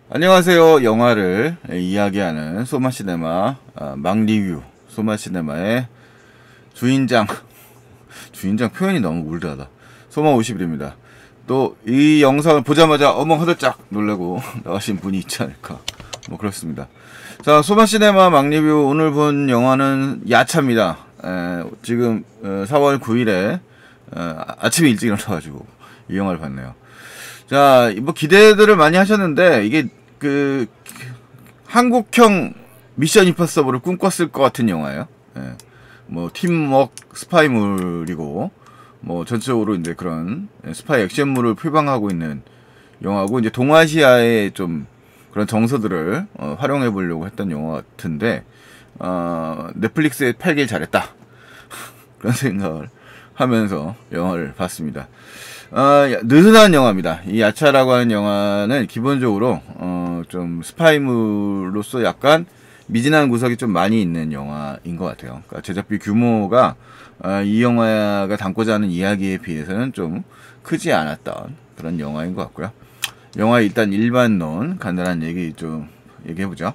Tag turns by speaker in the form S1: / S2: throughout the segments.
S1: 안녕하세요. 영화를 이야기하는 소마시네마 막리뷰 소마시네마의 주인장 주인장 표현이 너무 울드하다. 소마51입니다. 또 이 영상을 보자마자 어머 허들짝 놀라고 나가신 분이 있지 않을까, 뭐 그렇습니다. 자, 소마시네마 막리뷰 오늘 본 영화는 야차입니다. 지금 4월 9일에 아침에 일찍 일어나가지고 이 영화를 봤네요. 자, 뭐 기대들을 많이 하셨는데 이게 그 한국형 미션 임파서블을 꿈꿨을 것 같은 영화예요. 뭐 팀워크 스파이물이고 뭐 전체적으로 이제 그런 스파이 액션물을 표방하고 있는 영화고, 이제 동아시아의 좀 그런 정서들을 활용해 보려고 했던 영화 같은데 넷플릭스에 팔길 잘했다 그런 생각을 하면서 영화를 봤습니다. 느슨한 영화입니다. 이 야차라고 하는 영화는 기본적으로 좀 스파이물로서 약간 미진한 구석이 좀 많이 있는 영화인 것 같아요. 그러니까 제작비 규모가 이 영화가 담고자 하는 이야기에 비해서는 좀 크지 않았던 그런 영화인 것 같고요. 영화의 일단 일반론 간단한 얘기 좀 얘기해보죠.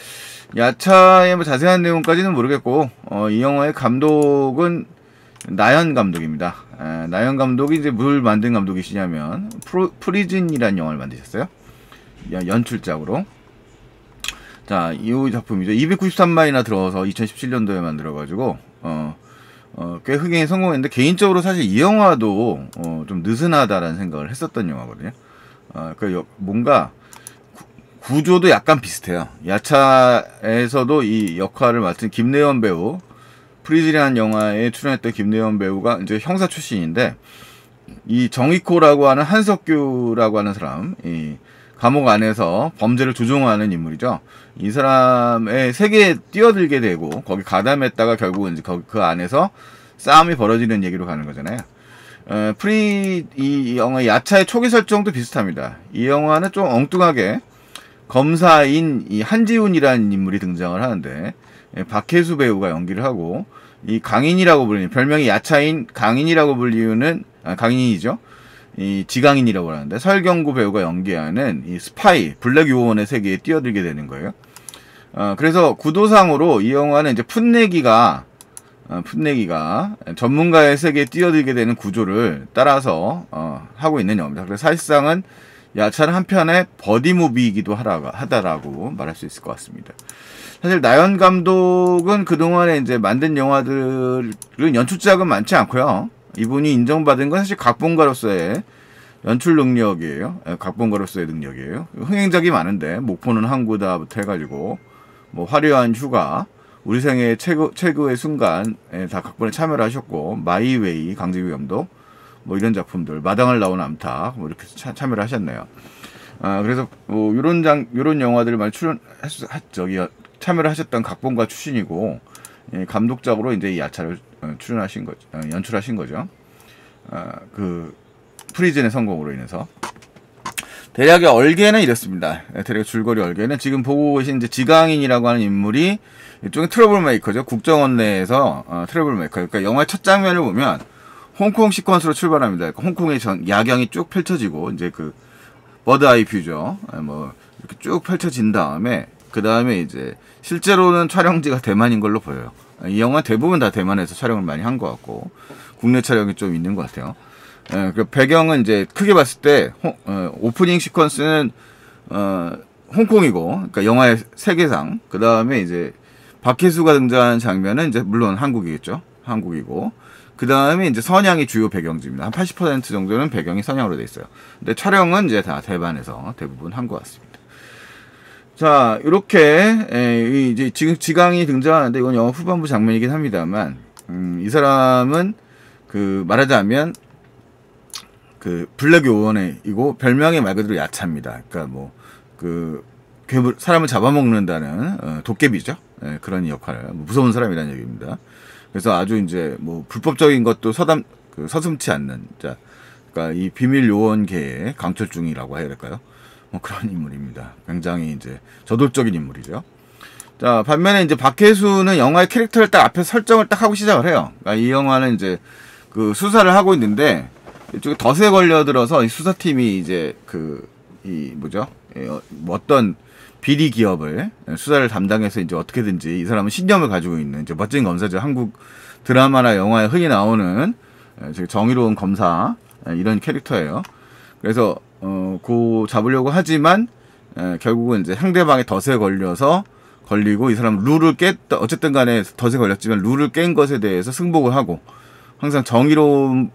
S1: 야차의 뭐 자세한 내용까지는 모르겠고 이 영화의 감독은 나연 감독입니다. 나연 감독이 이제 뭘 만든 감독이시냐면 프리즌이라는 영화를 만드셨어요. 연출작으로. 자, 이 작품이죠. 293만이나 들어서 2017년도에 만들어가지고 꽤 흥행에 성공했는데, 개인적으로 사실 이 영화도 좀 느슨하다라는 생각을 했었던 영화거든요. 그 뭔가 구조도 약간 비슷해요. 야차에서도 이 역할을 맡은 김래원 배우, 프리즌이라는 영화에 출연했던 김래원 배우가 이제 형사 출신인데, 이 정의코라고 하는 한석규라고 하는 사람, 이 감옥 안에서 범죄를 조종하는 인물이죠. 이 사람의 세계에 뛰어들게 되고 거기 가담했다가 결국은 이제 그 안에서 싸움이 벌어지는 얘기로 가는 거잖아요. 이 영화 야차의 초기 설정도 비슷합니다. 이 영화는 좀 엉뚱하게 검사인 이 한지훈이라는 인물이 등장을 하는데, 박혜수 배우가 연기를 하고, 이 강인이라고 불리는, 별명이 야차인 강인이라고 불리우는 강인이죠. 이 지강인이라고 하는데 설경구 배우가 연기하는 이 스파이 블랙 요원의 세계에 뛰어들게 되는 거예요. 그래서 구도상으로 이 영화는 이제 풋내기가 전문가의 세계에 뛰어들게 되는 구조를 따라서 하고 있는 영화입니다. 그래서 사실상은 야차는 한편의 버디무비이기도 하다라고 말할 수 있을 것 같습니다. 사실 나연 감독은 그동안에 이제 만든 영화들은 연출작은 많지 않고요. 이분이 인정받은 건 사실 각본가로서의 연출 능력이에요. 각본가로서의 능력이에요. 흥행작이 많은데, 목포는 항구다부터 해가지고 뭐 화려한 휴가, 우리 생애 최고의 순간에 다 각본에 참여를 하셨고, 마이웨이 강재규 감독 뭐 이런 작품들, 마당을 나온 암탉 뭐 이렇게 참여를 하셨네요. 그래서 뭐 요런 영화들을 많이 참여를 하셨던 각본가 출신이고, 감독작으로 이제 이 야차를 연출하신 거죠. 그 프리즌의 성공으로 인해서. 대략의 얼개는 이렇습니다. 대략 줄거리 얼개는 지금 보고 계신 이제 지강인이라고 하는 인물이 일종의 트러블 메이커죠. 국정원 내에서 트러블 메이커. 그러니까 영화의 첫 장면을 보면 홍콩 시퀀스로 출발합니다. 그러니까 홍콩의 야경이 쭉 펼쳐지고, 이제 그 버드 아이 뷰죠. 뭐 이렇게 쭉 펼쳐진 다음에, 그 다음에 이제 실제로는 촬영지가 대만인 걸로 보여요. 이 영화 대부분 다 대만에서 촬영을 많이 한 것 같고, 국내 촬영이 좀 있는 것 같아요. 그 배경은 이제 크게 봤을 때 오프닝 시퀀스는 홍콩이고, 그러니까 영화의 세계상. 그 다음에 이제 박혜수가 등장하는 장면은 이제 물론 한국이겠죠. 한국이고, 그 다음에 이제 선양이 주요 배경지입니다. 한 80% 정도는 배경이 선양으로 돼 있어요. 근데 촬영은 이제 다 대만에서 대부분 한 것 같습니다. 자, 이렇게 이제 지금 지강이 등장하는데, 이건 영화 후반부 장면이긴 합니다만, 이 사람은 그 말하자면 그 블랙 요원이고, 별명이 말 그대로 야차입니다. 그러니까 뭐 그 괴물, 사람을 잡아먹는다는 도깨비죠. 그런 역할을, 무서운 사람이라는 얘기입니다. 그래서 아주 이제 뭐 불법적인 것도 서슴지 않는, 자, 그러니까 이 비밀 요원계의 강철중이라고 해야 될까요? 뭐 그런 인물입니다. 굉장히 이제 저돌적인 인물이죠. 자, 반면에 이제 박혜수는 영화의 캐릭터를 딱 앞에 설정을 딱 하고 시작을 해요. 그러니까 이 영화는 이제 그 수사를 하고 있는데, 이쪽에 덫에 걸려들어서 이 수사팀이 이제 이 뭐죠? 어떤 비리 기업을 수사를 담당해서 이제 어떻게든지 이 사람은 신념을 가지고 있는 이제 멋진 검사죠. 한국 드라마나 영화에 흔히 나오는 정의로운 검사 이런 캐릭터예요. 그래서 고 잡으려고 하지만 결국은 이제 상대방의 덫에 걸리고 이 사람 룰을 깼다 어쨌든 간에 덫에 걸렸지만 룰을 깬 것에 대해서 승복을 하고 항상 정의의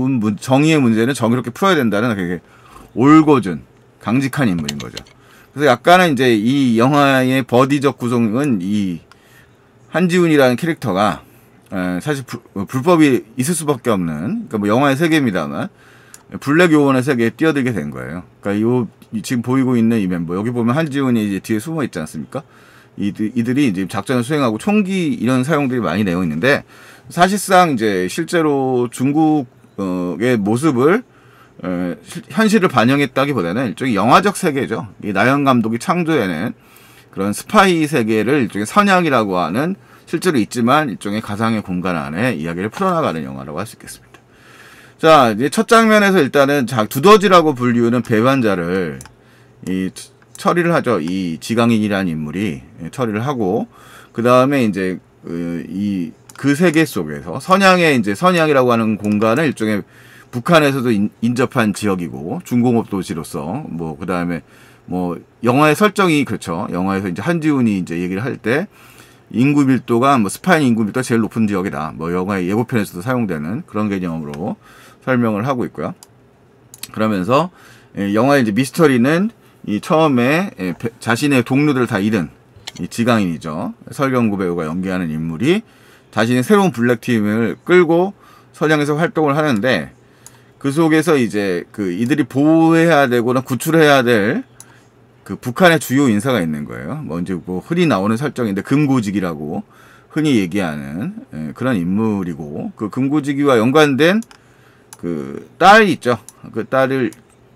S1: 문제는 정의롭게 풀어야 된다는 되게 올곧은 강직한 인물인 거죠. 그래서 약간은 이제 이 영화의 버디적 구성은 이 한지훈이라는 캐릭터가 사실 불법이 있을 수밖에 없는, 그러니까 뭐 영화의 세계입니다만 블랙 요원의 세계에 뛰어들게 된 거예요. 그러니까 지금 보이고 있는 이 멤버, 여기 보면 한지훈이 이제 뒤에 숨어 있지 않습니까? 이들이 이제 작전을 수행하고 총기 이런 사용들이 많이 되어 있는데, 사실상 이제 실제로 중국의 모습을 현실을 반영했다기보다는 일종의 영화적 세계죠. 이 나연 감독이 창조해낸 그런 스파이 세계를 일종의 선약이라고 하는, 실제로 있지만 일종의 가상의 공간 안에 이야기를 풀어나가는 영화라고 할 수 있겠습니다. 자, 이제 첫 장면에서 일단은 두더지라고 불리우는 배반자를 처리를 하죠. 이 지강인이라는 인물이 처리를 하고, 그 다음에 이제 그 세계 속에서 선양이라고 하는 공간을 일종의 북한에서도 인접한 지역이고 중공업 도시로서 그 다음에 영화의 설정이 그렇죠. 영화에서 이제 한지훈이 이제 얘기를 할 때 인구 밀도가 스파인 인구 밀도가 제일 높은 지역이다. 영화의 예고편에서도 사용되는 그런 개념으로 설명을 하고 있고요. 그러면서 영화의 이제 미스터리는 처음에 자신의 동료들을 다 잃은 이 지강인이죠. 설경구 배우가 연기하는 인물이 자신의 새로운 블랙팀을 끌고 선양에서 활동을 하는데, 그 속에서 이제 이들이 보호해야 되거나 구출해야 될 북한의 주요 인사가 있는 거예요. 이제 흔히 나오는 설정인데 금고지기라고 흔히 얘기하는 그런 인물이고, 그 금고지기와 연관된 딸이 있죠. 그 딸을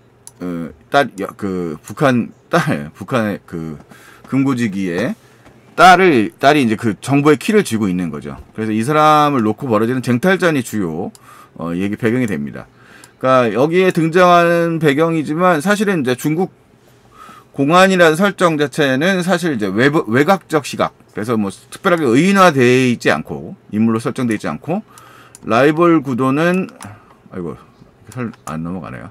S1: 북한의 금고지기의 딸이 이제 정보의 키를 쥐고 있는 거죠. 그래서 이 사람을 놓고 벌어지는 쟁탈전이 주요 배경이 됩니다. 그러니까 여기에 등장하는 배경이지만 사실은 이제 중국 공안이라는 설정 자체는 사실 이제 외곽적 시각, 그래서 특별하게 의인화되어 있지 않고 인물로 설정되어 있지 않고, 라이벌 구도는 안 넘어가네요.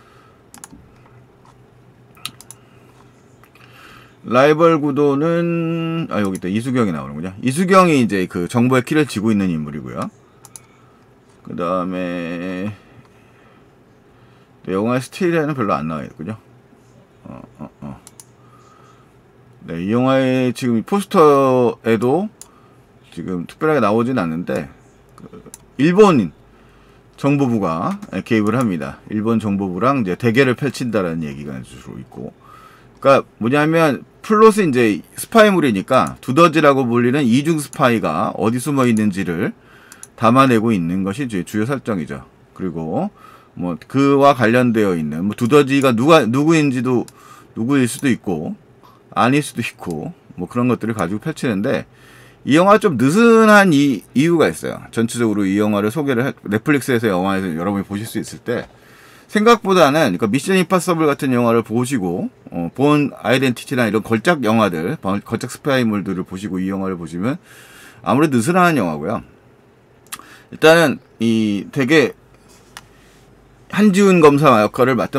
S1: 라이벌 구도는 여기 있다. 이수경이 나오는군요. 이수경이 이제 정보의 키를 쥐고 있는 인물이고요. 그 다음에 영화의 스틸에는 별로 안 나와 있군요. 네, 이 영화의 지금 포스터에도 지금 특별하게 나오진 않는데 일본 정보부가 개입을 합니다. 일본 정보부랑 이제 대결을 펼친다라는 얘기가 주로 있고, 그러니까 뭐냐면 플롯은 이제 스파이물이니까 두더지라고 불리는 이중 스파이가 어디 숨어 있는지를 담아내고 있는 것이 주요 설정이죠. 그리고 그와 관련되어 있는 두더지가 누구일 수도 있고 아닐 수도 있고 그런 것들을 가지고 펼치는데, 이 영화 좀 느슨한 이유가 있어요. 전체적으로 이 영화를 넷플릭스에서 영화에서 여러분이 보실 수 있을 때 생각보다는, 그러니까 미션 임파서블 같은 영화를 보시고 본 아이덴티티나 이런 걸작 영화들, 걸작 스파이물들을 보시고 이 영화를 보시면 아무래도 느슨한 영화고요. 일단은 되게 한지훈 검사 역할을 맡은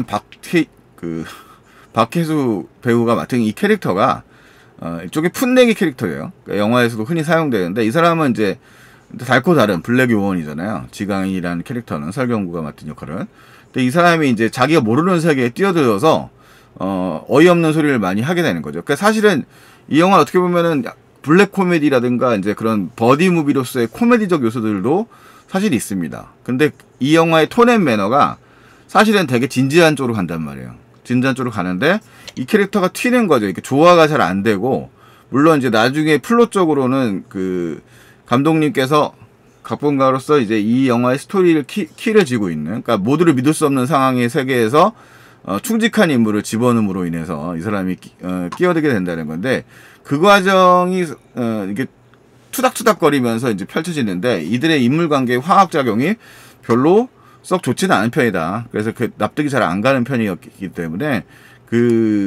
S1: 박혜수 배우가 맡은 이 캐릭터가 일종의 풋내기 캐릭터예요. 그러니까 영화에서도 흔히 사용되는데, 이 사람은 이제 달코 다른 블랙 요원이잖아요. 지강인이라는 캐릭터는 설경구가 맡은 역할은. 근데 이 사람이 이제 자기가 모르는 세계에 뛰어들어서 어이없는 소리를 많이 하게 되는 거죠. 그러니까 사실은 이 영화 어떻게 보면은 블랙 코미디라든가 이제 그런 버디 무비로서의 코미디적 요소들도 사실 있습니다. 근데 이 영화의 톤 앤 매너가 사실은 되게 진지한 쪽으로 간단 말이에요. 진지한 쪽으로 가는데 이 캐릭터가 튀는 거죠. 이렇게 조화가 잘 안 되고, 물론 이제 나중에 플롯적으로는 감독님께서 각본가로서 이제 이 영화의 스토리를 키를 쥐고 있는, 그러니까 모두를 믿을 수 없는 상황의 세계에서 충직한 인물을 집어넣음으로 인해서 이 사람이 끼어들게 된다는 건데, 그 과정이 이게 투닥투닥거리면서 이제 펼쳐지는데, 이들의 인물 관계의 화학 작용이 별로 썩 좋지는 않은 편이다. 그래서 납득이 잘 안 가는 편이었기 때문에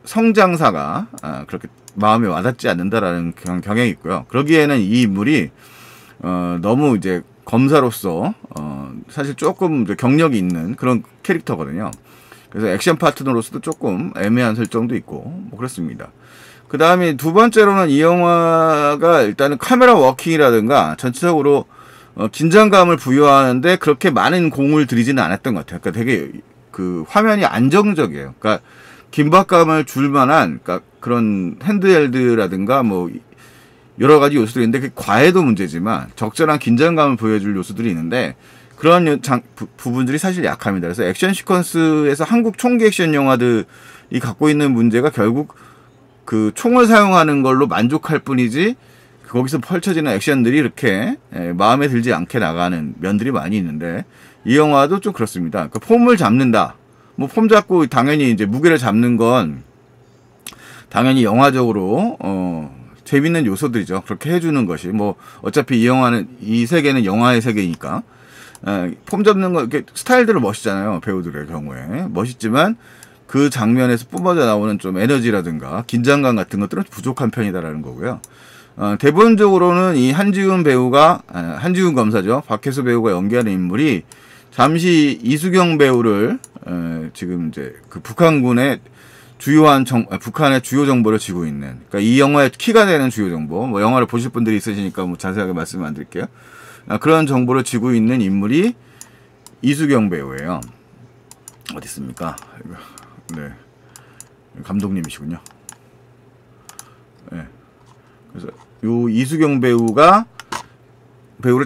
S1: 성장사가 그렇게 마음에 와닿지 않는다라는 경향이 있고요. 그러기에는 이 인물이 너무 이제 검사로서 사실 조금 경력이 있는 그런 캐릭터거든요. 그래서 액션 파트너로서도 조금 애매한 설정도 있고 뭐 그렇습니다. 그 다음에 두 번째로는 이 영화가 일단은 카메라 워킹이라든가 전체적으로 긴장감을 부여하는데 그렇게 많은 공을 들이지는 않았던 것 같아요. 그러니까 되게 그 화면이 안정적이에요. 그러니까 긴박감을 줄 만한 그러니까 그런 핸드헬드라든가 뭐 여러 가지 요소들이 있는데 그 과해도 문제지만 적절한 긴장감을 보여줄 요소들이 있는데 그런 부분들이 사실 약합니다. 그래서 액션 시퀀스에서 한국 총기 액션 영화들이 갖고 있는 문제가 결국 그 총을 사용하는 걸로 만족할 뿐이지 거기서 펼쳐지는 액션들이 이렇게 마음에 들지 않게 나가는 면들이 많이 있는데 이 영화도 좀 그렇습니다. 그러니까 폼을 잡는다. 뭐 폼 잡고 당연히 이제 무게를 잡는 건 당연히 영화적으로 재밌는 요소들이죠. 그렇게 해주는 것이 뭐 어차피 이 영화는 이 세계는 영화의 세계니까 폼 잡는 거 이렇게 스타일대로 멋있잖아요. 배우들의 경우에 멋있지만 그 장면에서 뿜어져 나오는 좀 에너지라든가 긴장감 같은 것들은 부족한 편이다라는 거고요. 대본적으로는 이 한지훈 배우가 한지훈 검사죠. 박혜수 배우가 연기하는 인물이 잠시 이수경 배우를 지금 이제 그 북한군의 주요한 북한의 주요 정보를 쥐고 있는 그러니까 이 영화의 키가 되는 주요 정보 뭐 영화를 보실 분들이 있으시니까 뭐 자세하게 말씀 안 드릴게요. 그런 정보를 쥐고 있는 인물이 이수경 배우예요. 어디 있습니까? 네, 감독님이시군요. 네. 그래서 요 이수경 배우가 배우를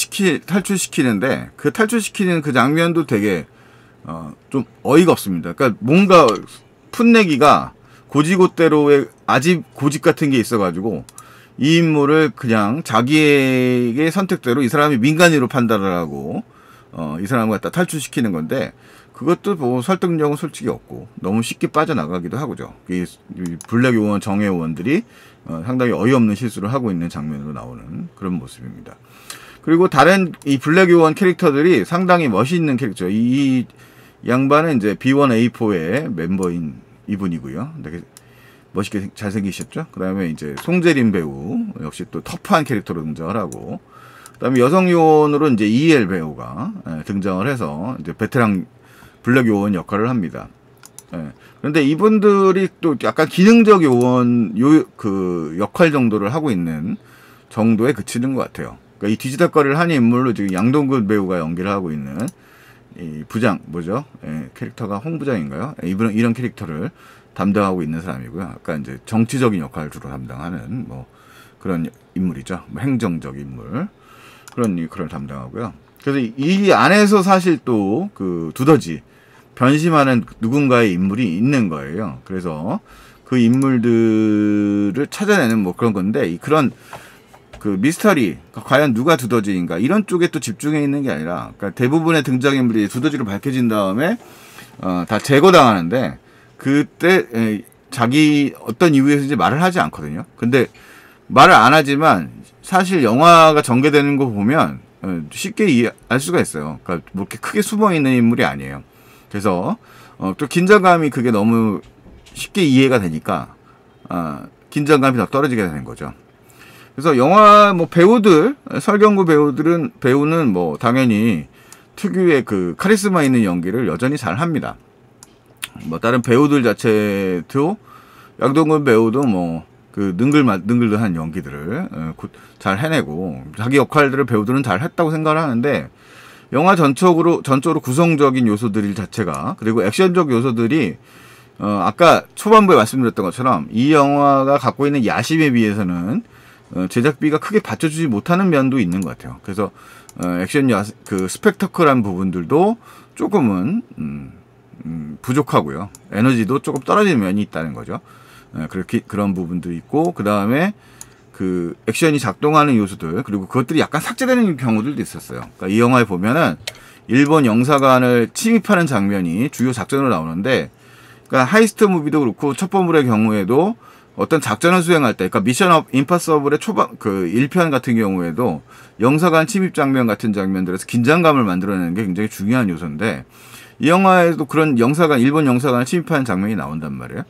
S1: 탈출시키는데 그 탈출시키는 그 장면도 되게 좀 어이가 없습니다. 그러니까 뭔가 풋내기가 고지고대로의 아집 고집 같은 게 있어가지고 이 인물을 그냥 자기에게 선택대로 이 사람이 민간인으로 판단을 하고 이 사람을 갖다 탈출시키는 건데 그것도 뭐 설득력은 솔직히 없고 너무 쉽게 빠져나가기도 하고죠. 이 블랙 요원 정예 요원들이 상당히 어이없는 실수를 하고 있는 장면으로 나오는 그런 모습입니다. 그리고 다른 이 블랙 요원 캐릭터들이 상당히 멋있는 캐릭터. 이 양반은 이제 B1A4의 멤버인 이분이고요. 되게 멋있게 잘생기셨죠. 그 다음에 이제 송재림 배우 역시 또 터프한 캐릭터로 등장을 하고, 그 다음에 여성 요원으로 이제 이엘 배우가 등장을 해서 이제 베테랑 블랙 요원 역할을 합니다. 그런데 이분들이 또 약간 기능적 요원 그 역할 정도를 하고 있는 정도에 그치는 것 같아요. 그러니까 이 뒤지다거리를 하는 인물로 지금 양동근 배우가 연기를 하고 있는 이 부장 뭐죠? 캐릭터가 홍 부장인가요? 이분은 이런 캐릭터를 담당하고 있는 사람이고요. 아까 이제 정치적인 역할을 주로 담당하는 뭐 그런 인물이죠. 뭐 행정적 인물 그런 담당하고요. 그래서 이 안에서 사실 또 그 두더지 변심하는 누군가의 인물이 있는 거예요. 그래서 그 인물들을 찾아내는 뭐 그런 건데 그런 그 미스터리 과연 누가 두더지인가 이런 쪽에 또 집중해 있는 게 아니라 그러니까 대부분의 등장인물이 두더지로 밝혀진 다음에 다 제거당하는데 그때 자기 어떤 이유에서인지 말을 하지 않거든요. 근데 말을 안 하지만 사실 영화가 전개되는 거 보면 쉽게 알 수가 있어요. 그러니까 뭐 이렇게 크게 숨어 있는 인물이 아니에요. 그래서 또 긴장감이 그게 너무 쉽게 이해가 되니까 긴장감이 더 떨어지게 되는 거죠. 그래서 영화 뭐 배우들 설경구 배우는 뭐 당연히 특유의 그 카리스마 있는 연기를 여전히 잘 합니다. 뭐 다른 배우들 자체도 양동근 배우도 뭐 그 능글능글한 연기들을 잘 해내고 자기 역할들을 배우들은 잘 했다고 생각을 하는데 영화 전적으로 구성적인 요소들 자체가 그리고 액션적 요소들이 아까 초반부에 말씀드렸던 것처럼 이 영화가 갖고 있는 야심에 비해서는 제작비가 크게 받쳐주지 못하는 면도 있는 것 같아요. 그래서 액션 그 스펙터클한 부분들도 조금은 부족하고요. 에너지도 조금 떨어지는 면이 있다는 거죠. 그렇게 그런 부분도 있고 그 다음에 그 액션이 작동하는 요소들 그리고 그것들이 약간 삭제되는 경우들도 있었어요. 그러니까 이 영화에 보면은 일본 영사관을 침입하는 장면이 주요 작전으로 나오는데, 그러니까 하이스트 무비도 그렇고 첩보물의 경우에도 어떤 작전을 수행할 때, 그러니까 미션 임파서블의 초반 그 1편 같은 경우에도 영사관 침입 장면 같은 장면들에서 긴장감을 만들어내는 게 굉장히 중요한 요소인데 이 영화에도 그런 일본 영사관을 침입하는 장면이 나온단 말이에요.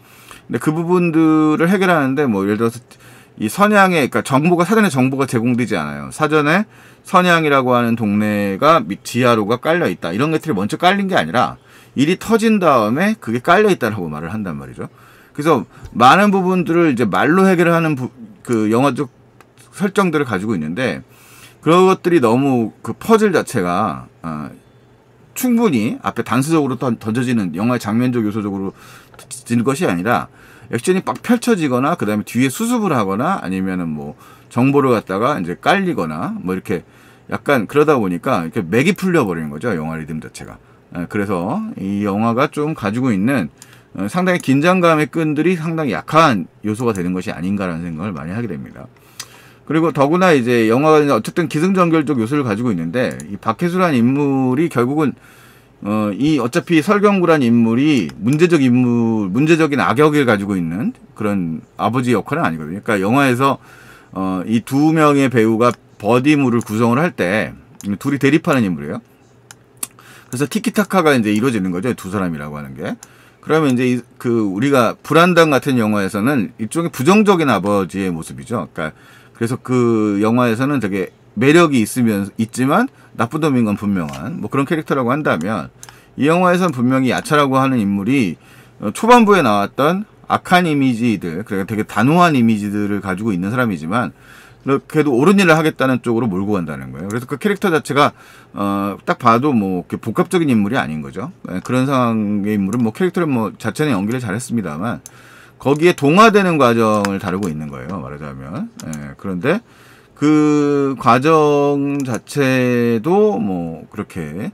S1: 근데 그 부분들을 해결하는데 뭐 예를 들어서 이 선양에 그러니까 정보가 사전에 정보가 제공되지 않아요. 사전에 선양이라고 하는 동네가 지하로가 깔려 있다. 이런 것들이 먼저 깔린 게 아니라 일이 터진 다음에 그게 깔려 있다라고 말을 한단 말이죠. 그래서 많은 부분들을 이제 말로 해결하는 그 영화적 설정들을 가지고 있는데 그런 것들이 너무 그 퍼즐 자체가 충분히 앞에 단수적으로 던져지는 영화의 장면적 요소적으로 던져지는 것이 아니라 액션이 막 펼쳐지거나 그 다음에 뒤에 수습을 하거나 아니면은 뭐 정보를 갖다가 이제 깔리거나 뭐 이렇게 약간 그러다 보니까 이렇게 맥이 풀려버리는 거죠. 영화 리듬 자체가. 그래서 이 영화가 좀 가지고 있는 상당히 긴장감의 끈들이 상당히 약한 요소가 되는 것이 아닌가라는 생각을 많이 하게 됩니다. 그리고 더구나 이제 영화가 어쨌든 기승전결적 요소를 가지고 있는데 이 박해수라는 인물이 결국은 이 어차피 설경구란 인물이 문제적인 악역을 가지고 있는 그런 아버지 역할은 아니거든요. 그러니까 영화에서 이 두 명의 배우가 버디물을 구성을 할 때 둘이 대립하는 인물이에요. 그래서 티키타카가 이제 이루어지는 거죠. 두 사람이라고 하는 게. 그러면 이제 우리가 불안당 같은 영화에서는 일종의 부정적인 아버지의 모습이죠. 그러니까 그래서 그 영화에서는 되게 매력이 있지만 나쁜 놈인 건 분명한 뭐 그런 캐릭터라고 한다면 이 영화에서는 분명히 야차라고 하는 인물이 초반부에 나왔던 악한 이미지들, 그러니까 되게 단호한 이미지들을 가지고 있는 사람이지만 그래도 옳은 일을 하겠다는 쪽으로 몰고 간다는 거예요. 그래서 그 캐릭터 자체가 딱 봐도 뭐 복합적인 인물이 아닌 거죠. 그런 상황의 인물은 뭐 캐릭터를 뭐 자체는 연기를 잘했습니다만 거기에 동화되는 과정을 다루고 있는 거예요. 말하자면. 그런데 그 과정 자체도 뭐 그렇게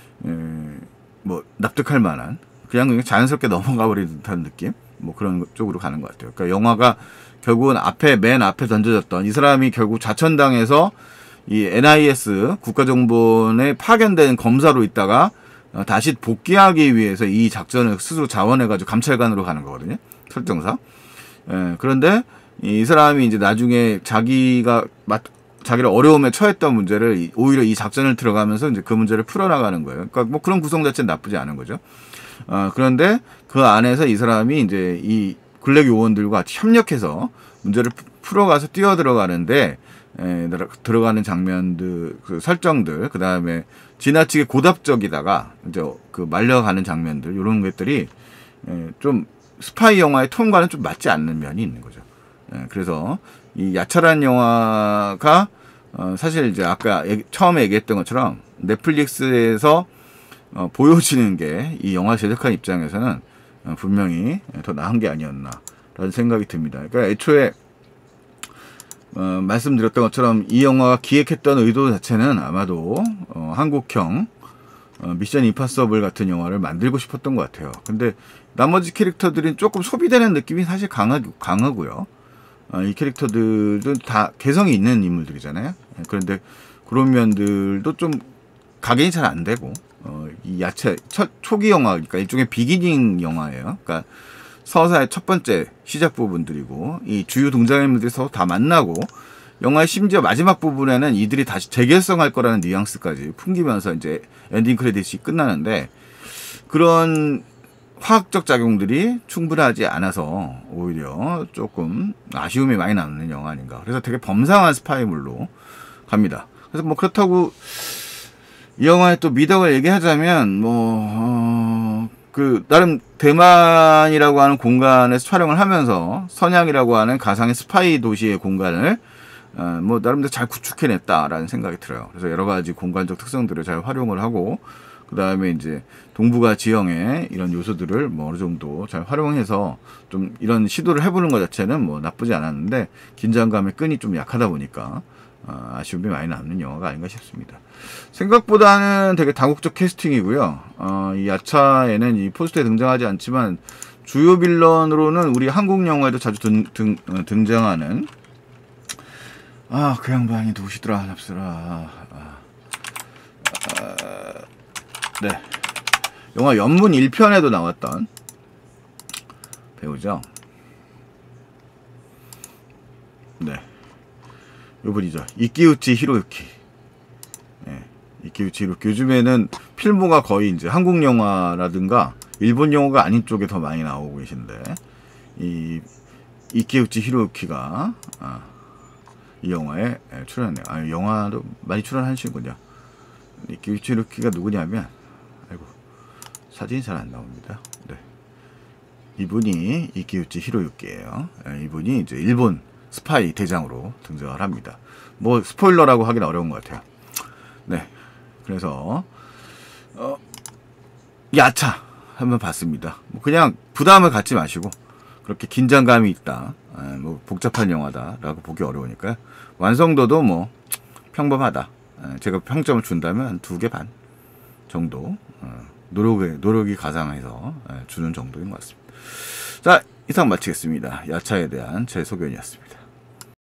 S1: 뭐 납득할 만한 그냥 자연스럽게 넘어가 버리는 듯한 느낌 뭐 그런 쪽으로 가는 것 같아요. 그러니까 영화가 결국은 맨 앞에 던져졌던 이 사람이 결국 자천당해서 이 NIS 국가정보원에 파견된 검사로 있다가 다시 복귀하기 위해서 이 작전을 스스로 자원해가지고 감찰관으로 가는 거거든요. 설정상. 그런데 이 사람이 이제 나중에 자기를 어려움에 처했던 문제를 오히려 이 작전을 들어가면서 이제 그 문제를 풀어나가는 거예요. 그러니까 뭐 그런 구성 자체는 나쁘지 않은 거죠. 그런데 그 안에서 이 사람이 이제 이 블랙 요원들과 같이 협력해서 문제를 풀어가서 뛰어 들어가는데 들어가는 장면들, 그 설정들, 그 다음에 지나치게 고답적이다가 이제 그 말려가는 장면들 이런 것들이 좀 스파이 영화의 톤과는 좀 맞지 않는 면이 있는 거죠. 그래서 이 야차라는 영화가 사실 이제 아까 처음에 얘기했던 것처럼 넷플릭스에서 보여지는 게 이 영화 제작한 입장에서는 분명히 더 나은 게 아니었나라는 생각이 듭니다. 그러니까 애초에 말씀드렸던 것처럼 이 영화가 기획했던 의도 자체는 아마도 한국형 미션 임파서블 같은 영화를 만들고 싶었던 것 같아요. 근데 나머지 캐릭터들은 조금 소비되는 느낌이 사실 강하고요. 이 캐릭터들도 다 개성이 있는 인물들이잖아요. 그런데 그런 면들도 좀 각인이 잘 안 되고 이 야채 초기 영화, 그러니까 일종의 비기닝 영화예요. 그러니까 서사의 첫 번째 시작 부분들이고 이 주요 등장인물들이 서로 다 만나고 영화의 심지어 마지막 부분에는 이들이 다시 재결성할 거라는 뉘앙스까지 풍기면서 이제 엔딩 크레딧이 끝나는데 그런 화학적 작용들이 충분하지 않아서 오히려 조금 아쉬움이 많이 남는 영화 아닌가. 그래서 되게 범상한 스파이물로 갑니다. 그래서 뭐 그렇다고 이 영화의 또 미덕을 얘기하자면 나름 대만이라고 하는 공간에서 촬영을 하면서 선양이라고 하는 가상의 스파이 도시의 공간을 나름대로 잘 구축해냈다라는 생각이 들어요. 그래서 여러 가지 공간적 특성들을 잘 활용을 하고 그 다음에 이제 동북아 지형의 이런 요소들을 어느 정도 잘 활용해서 좀 이런 시도를 해보는 것 자체는 나쁘지 않았는데 긴장감의 끈이 좀 약하다 보니까 아쉬움이 많이 남는 영화가 아닌가 싶습니다. 생각보다는 되게 다국적 캐스팅이고요. 이 야차에는 이 포스터에 등장하지 않지만 주요 빌런으로는 우리 한국 영화에도 자주 등장하는 그 양반이 누구시더라 잡스라. 네, 영화 연문 1편에도 나왔던 배우죠. 네, 요분이죠. 이키우치 히로유키. 네, 이키우치 히로유키. 요즘에는 필모가 거의 이제 한국 영화라든가 일본 영화가 아닌 쪽에 더 많이 나오고 계신데 이 이케우치 히로유키가 이 영화에 출연해요. 영화도 많이 출연하시군요. 이케우치 히로유키가 누구냐면, 아이고, 사진이 잘 안 나옵니다. 네. 이분이 이케우치 히로유키예요. 이분이 이제 일본 스파이 대장으로 등장을 합니다. 뭐 스포일러라고 하긴 어려운 것 같아요. 네. 그래서 야차 한번 봤습니다. 뭐 그냥 부담을 갖지 마시고, 그렇게 긴장감이 있다, 뭐 복잡한 영화다라고 보기 어려우니까요. 완성도도 뭐 평범하다. 제가 평점을 준다면 한 2개 반 정도, 노력이 가상해서 주는 정도인 것 같습니다. 자, 이상 마치겠습니다. 야차에 대한 제 소견이었습니다.